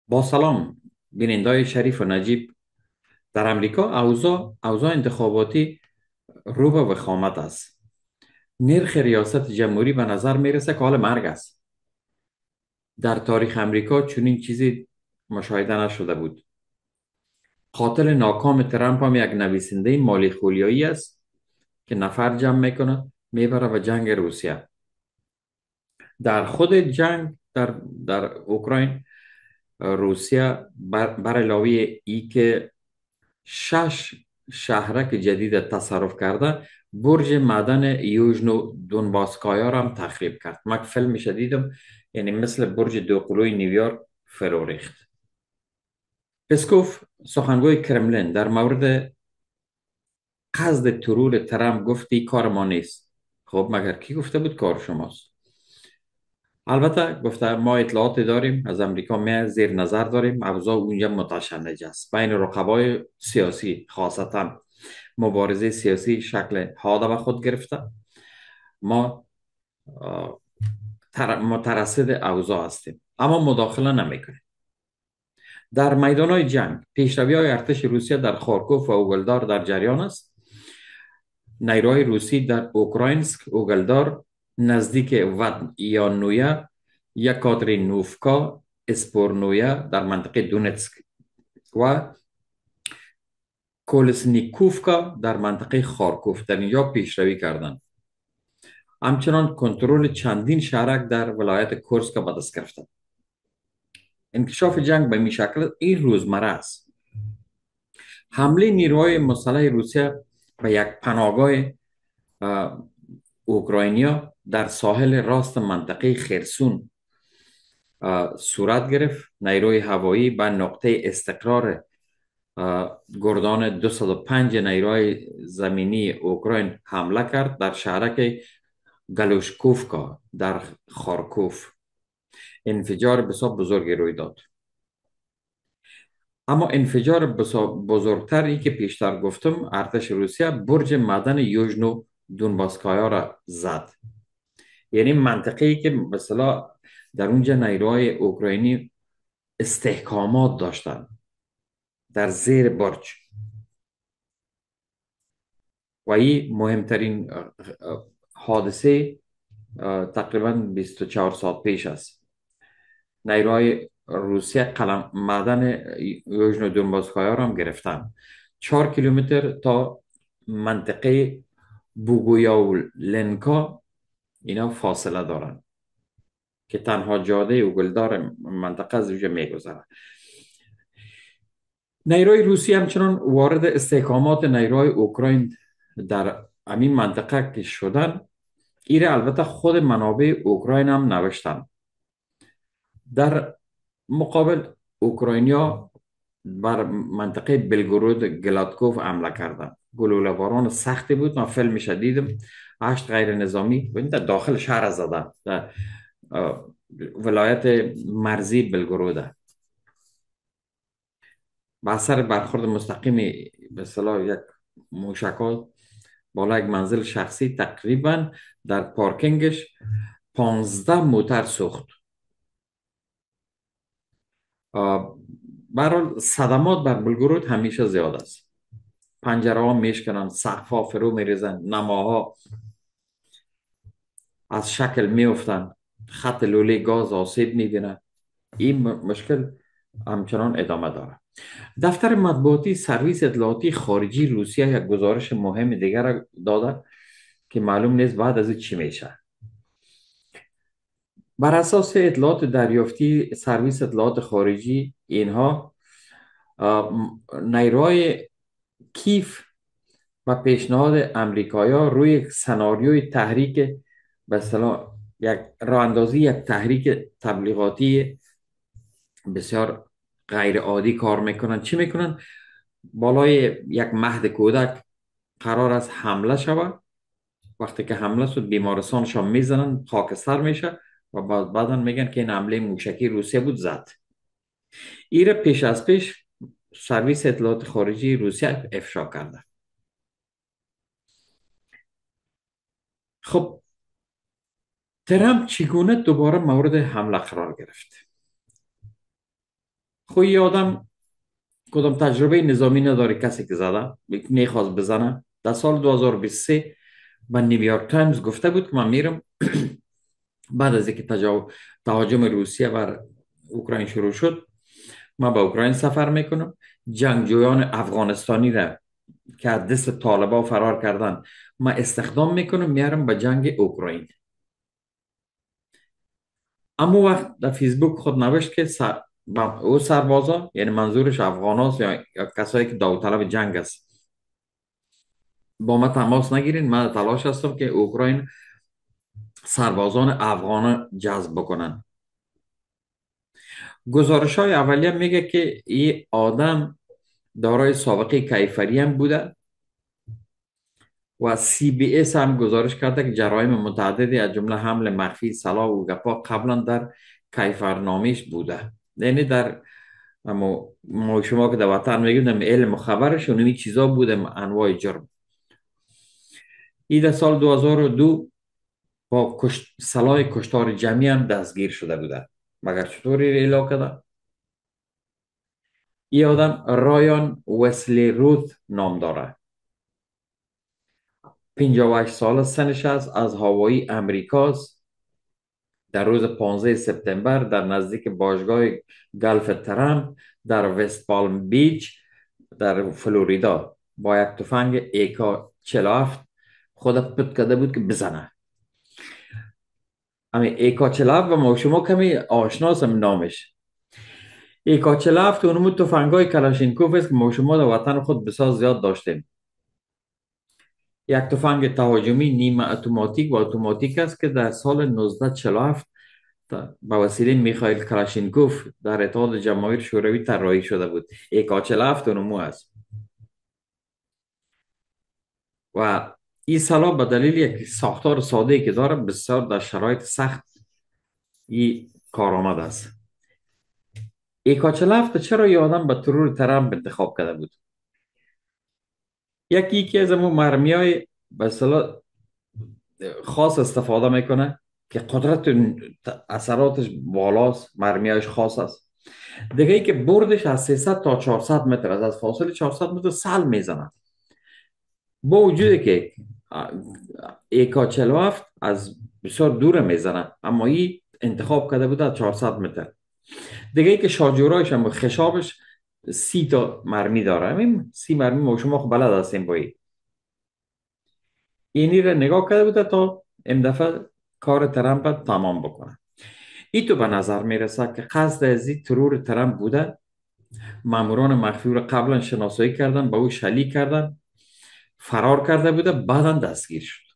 با سلام بینندای شریف و نجیب. در امریکا اوضاع انتخاباتی رو به وخامت است. نرخ ریاست جمهوری به نظر میرسه که حال مرگ است. در تاریخ امریکا چنین چیزی مشاهده نشده بود. قاتل ناکام ترامپ هم یک نویسنده مالی خولیایی است که نفر جمع میکنه میبره به جنگ روسیه. در خود جنگ در اوکراین، روسیه بر علاوه ای که 6 شهرک جدید تصرف کرده، برج معدن یوژنو دونباسکایا را هم تخریب کرد. من که فیلمش دیدم، یعنی مثل برج دوقلوی نیویورک فرو ریخت. پسکوف، سخنگوی کرملین، در مورد قصد ترور ترامپ گفتی کار ما نیست. خب مگر کی گفته بود کار شماست؟ البته گفته ما اطلاعات داریم از امریکا، می زیر نظر داریم، اوضاع اونجا متشنج است. بین رقبای سیاسی، خاصتا مبارزه سیاسی شکل حاده به خود گرفته. ما مترصد اوضاع هستیم اما مداخله نمیکنیم. در میدان های جنگ پیشروی های ارتش روسیه در خارکوف و اوگلدار در جریان است. نیروهای روسی در اوکراینسک، اوگلدار، نزدیک ودیانویا، یکاترینوفکا، اسپورنویا در منطقه دونتسک و کولسنیکوفکا در منطقه خارکوف در اینجا پیشروی کردند. همچنان کنترل چندین شهرک در ولایت کورسک به دست گرفتند. انکشاف جنگ به این شکل این روزمره است. حمله نیروهای مسلح روسیه به یک پناهگاه اوکراینیا در ساحل راست منطقه خرسون صورت گرفت. نیروی هوایی به نقطه استقرار گردان 205 نیروهای زمینی اوکراین حمله کرد در شهرک گلوشکوفکا در خارکوف. انفجار بسیار بزرگی روی داد. اما انفجار بزرگتری که پیشتر گفتم، ارتش روسیه برج معدن یوژنو دونباسکایا را زد. یعنی منطقه‌ای که مثلا در اونجا نیروهای اوکراینی استحکامات داشتند در زیر برج، و این مهمترین حادثه تقریبا 24 ساعت پیش است. نیروهای روسیه قلم معدن یوژن دونباسکایا را هم گرفتن. 4 کیلومتر تا منطقه بوگویاولنکا اینا فاصله دارن که تنها جاده اوگلدار منطقه از اونجا میگذره. نیروی روسی همچنان وارد استحکامات نیروهای اوکراین در همین منطقه که شدن، ایره البته خود منابع اوکراین هم نوشتن. در مقابل اوکراینیا بر منطقه بلگورود گلادکوف حمله کردند. گلوله باران سختی بود. من فیلمش دیدم. 8 غیر نظامی در داخل شهر زدن در ولایت مرزی بلگوروده. با اثر برخورد مستقیم به اصطلاح یک موشکات بالا یک منزل شخصی، تقریبا در پارکینگش 15 موتر سوخت. برحال صدمات بر بلگورود همیشه زیاد است. پنجره ها میشکنن، سقف ها فرو میریزن، نماها از شکل میفتن، خط لوله گاز آسیب میبینه. این مشکل همچنان ادامه داره. دفتر مطبوعاتی سرویس اطلاعاتی خارجی روسیه یک گزارش مهم دیگر داده که معلوم نیست بعد از این چی میشه. بر اساس اطلاعات دریافتی سرویس اطلاعات خارجی، اینها نیروهای کیف و پیشنهاد امریکایا روی یک سناریوی تحریک، به اصطلاح یک راه اندازی یک تحریک تبلیغاتی بسیار غیر عادی کار میکنن. چی میکنن؟ بالای یک مهد کودک قرار است حمله شود. وقتی که حمله شد بیمارستانش هم میزنن، خاکستر میشه و بعدا میگن که این حمله موشکی روسیه بود زد. ایره پیش از پیش سرویس اطلاعات خارجی روسیه افشا کرده. خب ترامپ چگونه دوباره مورد حمله قرار گرفت؟ خو یه آدم کدام تجربه نظامی نداره، کسی که زده میخواست بزنه. در سال 2023 به نیویورک تایمز گفته بود که من میرم بعد از اینکه تهاجم روسیه بر اوکراین شروع شد، من به اوکراین سفر میکنم، جنگجویان افغانستانی را که از دست طالبا فرار کردن من استخدام میکنم، میارم به جنگ اوکراین. اما وقت در فیسبوک خود نوشت که او سربازا، یعنی منظورش افغان هاست یا کسایی که داوطلب جنگ است، با ما تماس نگیرین، من تلاش هستم که اوکراین سربازان افغان جذب بکنن. گزارش های اولیه میگه که این آدم دارای سابقه کیفری هم بوده و سی بی اس هم گزارش کرده که جرایم متعددی از جمله حمل مخفی، سلاح و گپا قبلا در کیفرنامش بوده. یعنی در ما شما که در وطن میگیم علم و خبرش اونمی چیزا بوده، انواع جرم. این در سال 2002 با سلاح کشتار جمعی هم دستگیر شده بوده. مگر چطوری علاقه ده؟ این آدم رایان وسلی روت نام داره. 58 سال سنش است، از هوایی امریکاست. در روز 15 سپتامبر در نزدیک باشگاه گلف ترامپ در وست پالم بیچ در فلوریدا با یک تفنگ ایکا 47 خود پت کرده بود که بزنه. همین ایکا 47 و ما شما کمی آشناسم نامش. ایکا 47 اونمو تفنگای کلاشینکوف است که ما شما در وطن خود بسیار زیاد داشتیم. یک تفنگ تهاجمی نیمه اتوماتیک و اتوماتیک است که در سال 1947 با وسیله میخائیل کلاشینکوف در اتحاد جماهیر شوروی طراحی شده بود. ایکا 47 اونمو است و این سلاح به دلیل یک ساختار ساده که داره بسیار در شرایط سخت این کارآمد است. ایکا 47 چرا یه آدم به ترور ترامپ انتخاب کرده بود؟ یکی از امو مرمی های به اصطلاح خاص استفاده میکنه که قدرت اثراتش بالاست، مرمیاش خاص است. دیگه ای که بردش از 300 تا 400 متر است، از فاصله 400 متر سل میزنه. با وجودی که ایکا 47 از بسیار دور میزنه، اما این انتخاب کرده بود از 400 متر. دیگه ای که شاجورایش هم خشابش 30 تا مرمی داره. همین 30 مرمی ما شما خب بلد هستیم با اینی را نگاه کرده بود تا این دفعه کار ترامپ تمام بکنه. این تو به نظر میرسه که قصد از این ترور ترامپ بوده. ماموران مخفی رو قبلا شناسایی کردن، با او شلیک کردن، فرار کرده بوده، بعدا دستگیر شد.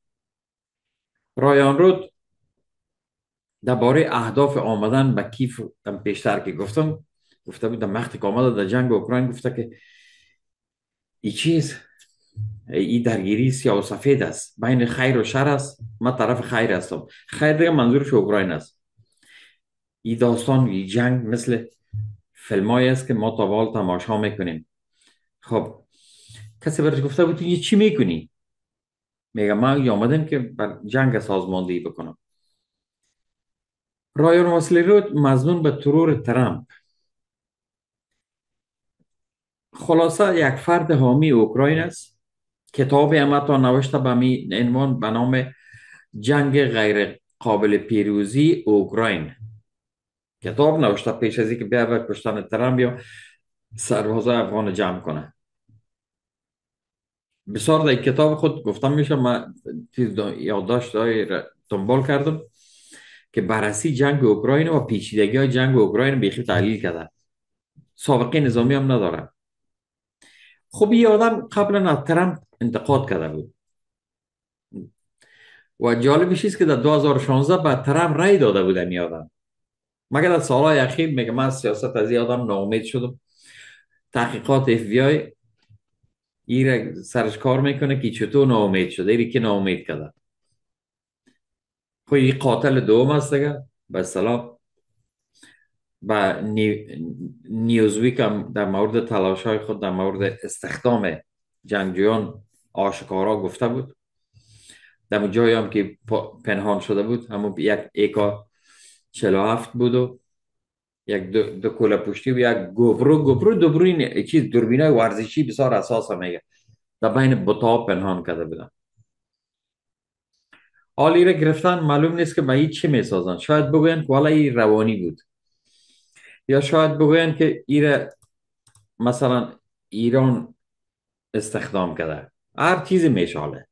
رایان رود درباره اهداف آمدن به کیف پیشتر که گفته بود وقتی که آمده در جنگ اوکراین، گفته که این چیز این درگیری سیاه و سفید است، بین خیر و شر است، من طرف خیر هستم. خیر دیگه منظورش اوکراین است. این داستان، این جنگ مثل فیلمایی است که ما تا حال تماشا میکنیم. خب کسی برش گفته بود تو چی میکنی؟ میگه من آمدم که بر جنگ سازماندهی بکنم. رایان واسلی رود مظنون به ترور ترامپ. خلاصه یک فرد حامی اوکراین است. کتابی هم حتی نوشته به می عنوان به نام جنگ غیر قابل پیروزی اوکراین. کتاب نوشته پیش از اینکه بیا به کشتن ترامپ یا سربازای افغان جمع کنه. بسیار در کتاب خود گفتم میشه، من یادداشت دنبال کردم که بررسی جنگ اوکراین و پیچیدگی های جنگ اوکراین بیخی تحلیل کرده. سابقه نظامی هم نداره. خب این آدم قبلا از ترامپ انتقاد کرده بود و جالبش است که در 2016 به ترامپ رای داده بود این آدم. مگر در سالهای اخیر میگه من از سیاست از این آدم ناامید شدم. تحقیقات اف بی آی این سرش کار میکنه که چطور ناامید شده، این که ناامید کرده. خب این قاتل دوم است دیگه. به اصطلاح و نیوزویک هم در مورد تلاش های خود در مورد استخدام جنگجویان آشکارا گفته بود. در جایی هم که پنهان شده بود همون یک ایکا 47 بود و یک دو کوله پشتی و یک گوپرو دوربین چیز دوربینای ورزشی بسیار اساس میگه در بین بتا پنهان کرده بودن. حال ایره گرفتن معلوم نیست که به این چی میسازن. شاید بگوین که والا این روانی بود، یا شاید بگوین که ایره مثلا ایران استخدام کرده. هر چیزی میشاله.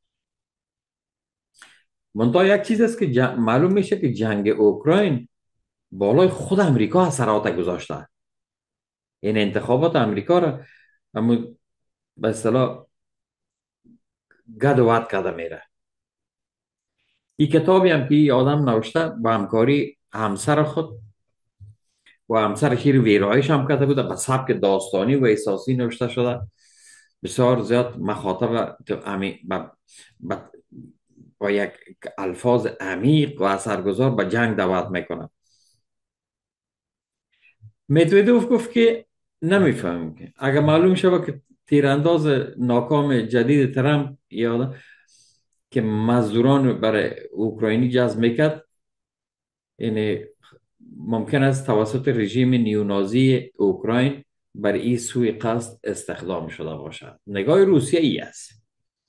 منتها یک چیز است که معلوم میشه که جنگ اوکراین بالای خود امریکا اثرات گذاشته. این انتخابات امریکا را اما به اصطلاح گد و ود کرده میره. این کتابی هم که این آدم نوشته با همکاری همسر خود و همسر شیر ویرایش هم کرده بوده، به سبک داستانی و احساسی نوشته شده. بسیار زیاد مخاطب با, با یک الفاظ عمیق و اثرگذار به جنگ دعوت میکنه. مدودوف گفت که نمیفهمیم که اگر معلوم شود که تیرانداز ناکام جدید ترامپ یا که مزدوران برای اوکراینی جذب میکرد، یعنی ممکن است توسط رژیم نیونازی اوکراین بر این سوی قصد استخدام شده باشد. نگاه روسیه ای است.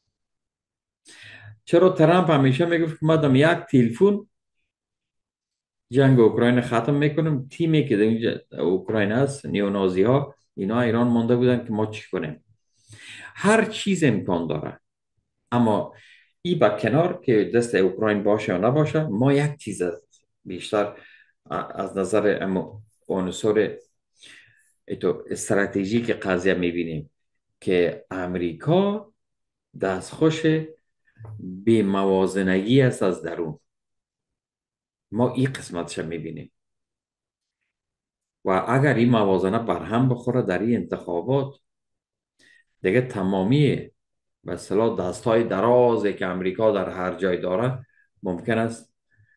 چرا ترامپ همیشه میگفت که ما دم یک تلفن جنگ اوکراین ختم میکنیم. تیمی که در اینجا اوکراین هست، نیونازی ها، اینا ایران مانده بودن که ما چی کنیم. هر چیز امکان داره. اما ای با کنار که دست اوکراین باشه یا نباشه، ما یک چیز بیشتر از نظر عنصر استراتژیک قضیه میبینیم که امریکا دستخوش به موازنگی است از درون. ما این قسمتش میبینیم و اگر این موازنه برهم بخوره در این انتخابات، دیگه تمامی به اصطلاح دستای درازی که امریکا در هر جای داره ممکن است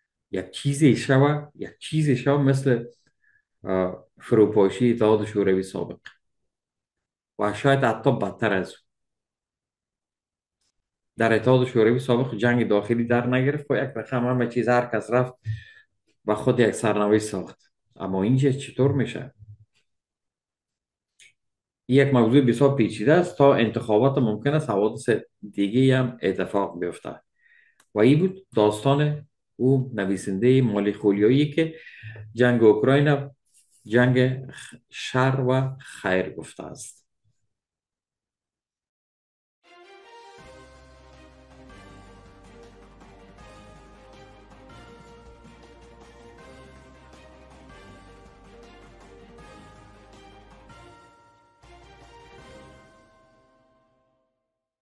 یک چیزی شوه مثل فروپاشی اتحاد شوروی سابق و شاید حتی بدتر از او. در اتحاد شوروی سابق جنگ داخلی در نگرفت و یک رقم همه چیز هر کس رفت و خود یک سرنوشت ساخت. اما اینجا چطور میشه؟ یک موضوع بسیار پیچیده است. تا انتخابات ممکن است حوادث دیگه هم اتفاق بیفته و این بود داستان او نویسنده مالی خولیایی که جنگ اوکراین جنگ شر و خیر گفته است.